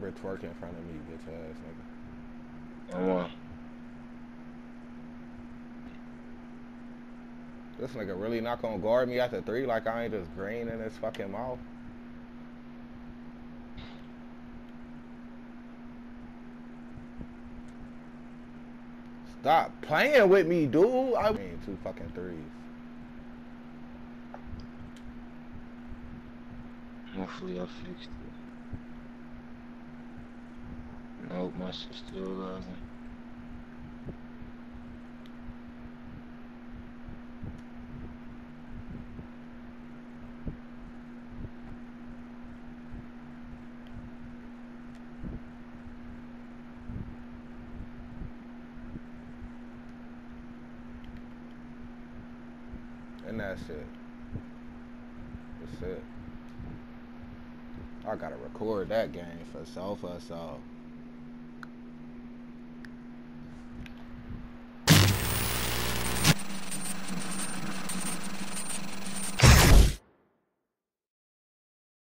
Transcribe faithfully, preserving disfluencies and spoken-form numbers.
ever twerk in front of me, bitch ass nigga. Come on. This nigga really not gonna guard me after three like I ain't just green in his fucking mouth. Stop playing with me, dude. I mean, two fucking threes. Hopefully I fixed it. Nope, my shit's still lagging. And that's it. That's it. I gotta record that game for so for so.